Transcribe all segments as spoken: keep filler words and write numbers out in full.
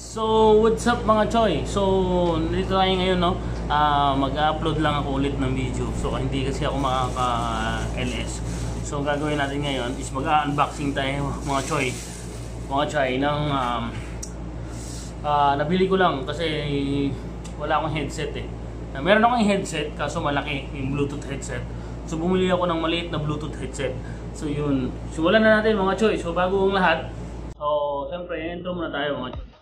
So, what's up mga choy? So, dito tayo ngayon, no? Uh, mag-upload lang ako ulit ng video. So, hindi kasi ako makaka-L S. So, ang gagawin natin ngayon is mag-unboxing tayo mga choy. Mga choy ng um, uh, nabili ko lang kasi wala akong headset eh. Uh, meron akong headset kaso malaki, yung Bluetooth headset. So, bumili ako ng maliit na Bluetooth headset. So, yun. Simulan na natin mga choy. So, bago ang lahat, so, siyempre, intro muna tayo mga choy.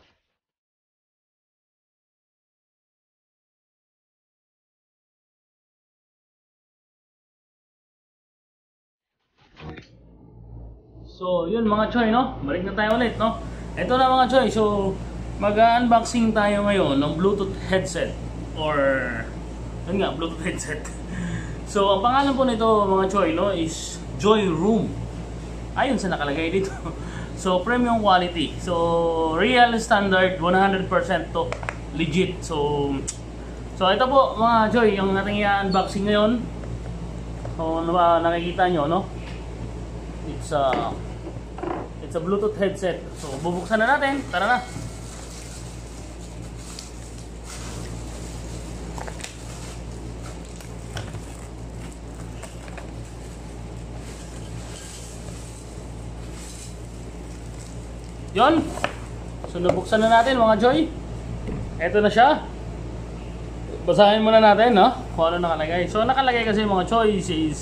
So, yun mga choy, no? Balik na tayo ulit, no? Ito na mga choy. So, mag-unboxing tayo ngayon ng Bluetooth headset or yun nga, Bluetooth headset. So, ang pangalan po nito mga choy, no, is Joyroom. Ayun sa nakalagay dito. So, premium quality. So, real standard one hundred percent to legit. So, so ito po mga choy, yung ating i-unboxing ngayon. So, nakikita nyo, no? It's a It's a Bluetooth headset. So, bubuksan na natin. Tara na. Yon. So, nabuksan na natin mga joy. Ito na siya. Basahin muna natin, no? Kung ano nakalagay. So, nakalagay kasi mga choice is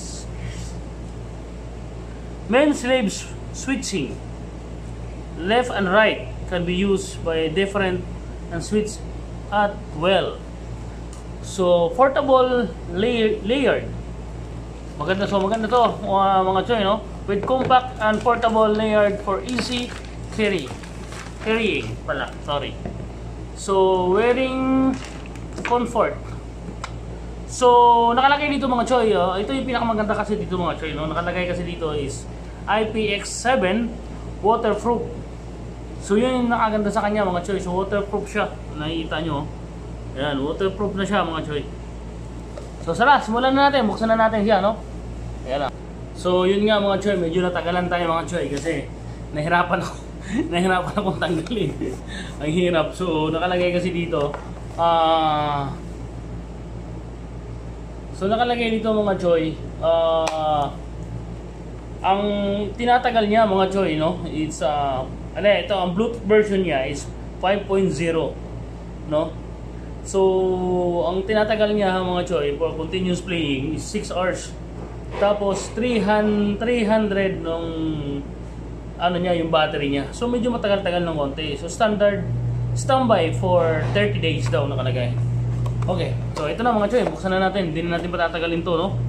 main slaves switching. Left and right can be used by different and switch at well. So portable layer, layered. Maganda, so maganda to uh, mga choy, no? With compact and portable layered for easy carry. Carrying pala, sorry. So wearing comfort. So nakalagay dito mga choy, uh, ito yung pinakamaganda kasi dito mga choy, no? Nakalagay kasi dito is I P X seven waterproof. So yun yung nakaganda sa kanya mga choy. So waterproof siya. Nakikita nyo. Ayan, waterproof na siya mga choy. So sara, simulan na natin. Buksan na natin siya, no? Ayan lang. So yun nga mga choy. Medyo natagalan tayo mga choy. Kasi nahirapan ako. Nahirapan akong tanggalin. Ang hirap. So nakalagay kasi dito. Ah... Uh, so nakalagay dito mga choy. Ah... Uh, ang tinatagal niya mga choy, no? It's uh, ano, ito ang Bluetooth version niya is five point oh, no? So ang tinatagal niya mga choy for continuous playing is six hours. Tapos three hundred nung ano niya yung battery niya. So medyo matagal-tagal ng konti. So standard standby for thirty days daw nakalagay. Okay. So ito na mga choy, buksan na natin. Hindi na natin patatagalin to, no?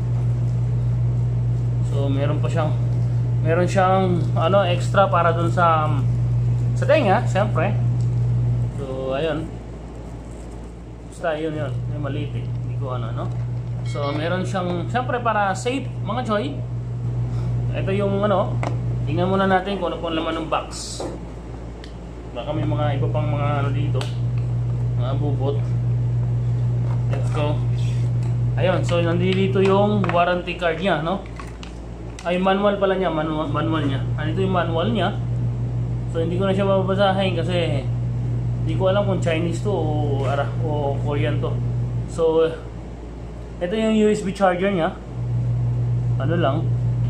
So meron pa siyang meron siyang ano extra para dun sa sa tenga, syempre. So ayun. Basta yun yun, yung maliit eh. Hindi ko ano, no? So meron siyang syempre para safe mga choy. Ito yung ano, tingnan muna natin kung ano pong laman ng box. Baka may mga iba pang mga ano dito, mga bubot. Let's go. Ayun, so nandito yung warranty card niya, no? Ay, manual pala niya, manual, manual niya. Ano ito yung manual niya. So hindi ko na siya mababasahin kasi hindi ko alam kung Chinese to o, ara, o Korean to. So ito yung U S B charger niya. Ano lang,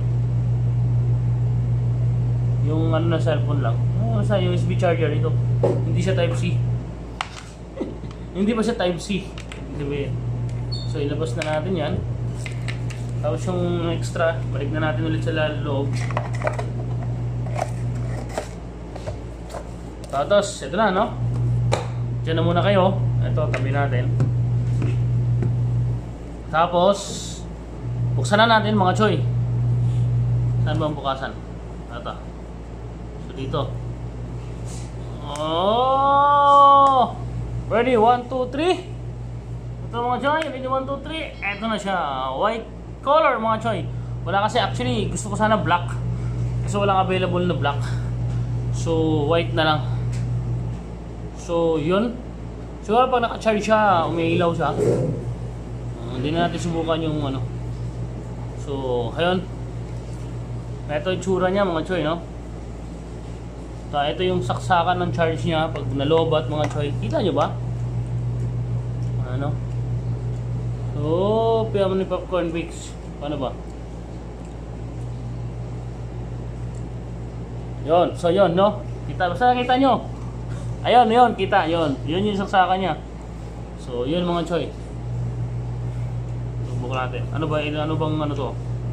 yung ano na cellphone lang. Ano sa U S B charger ito. Hindi siya type C. Hindi pa siya type C. So ilabas na natin yan. Tapos yung extra, balik na natin ulit sa loob. Tapos, ito na, no? Diyan na muna kayo. Ito, tabi natin. Tapos, buksan na natin mga choy. Saan ba ang bukasan? Ito. So, dito. Oh! Ready? one, two, three. Ito mga choy. Ready? one, two, three. Ito na siya. White color mga choy. Wala kasi actually gusto ko sana black. Kasi walang available na black. So white na lang. So yun. Siguro pag naka-charge siya, umiilaw siya. uh, Hindi na natin subukan yung ano. So ayun. Ito yung tsura niya mga choy, no? So, ito yung saksakan ng charge niya pag nalobat mga choy. Kita nyo ba? Ano? So, piya mo ni popcorn mix. Paano ba? Yon, so yon, no? Kita, basta nakita nyo. Ayun, yon, kita, yon. Yun yung saksakan niya. So, yun mga choy. Subukan natin. Ano ba, ano bang ano to?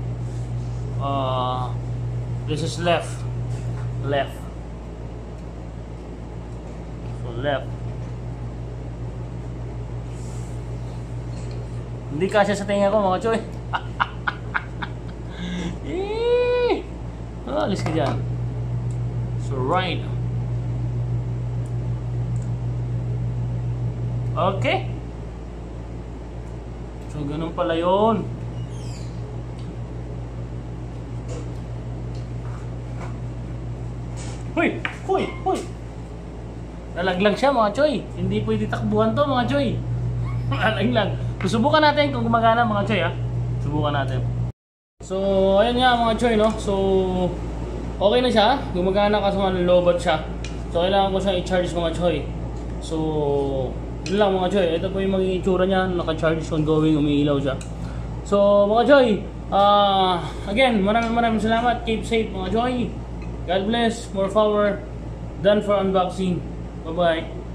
Uh, this is left. Left. So, left. Hindi kasya sa tinga ko mga choy. Eh! Ah, alis ka dyan. So, right. Okay. So, ganun pala yun. Huy! Huy! Huy! Nalaglag siya mga choy. Hindi pwede takbuhan to mga choy. Nalaglag. So, subukan natin kung gumagana mga choy ha. Subukan natin. So, ayun nga mga choy no. So, okay na siya. Gumagana kasi nga lobat siya. So, kailangan ko siyang i-charge mga choy. So, yun lang mga choy. Ito po yung magiging itsura niya. Naka-charge, ongoing, umiilaw siya. So, mga choy, uh, again, maraming maraming salamat. Keep safe mga choy. God bless. More power. Done for unboxing. Bye-bye.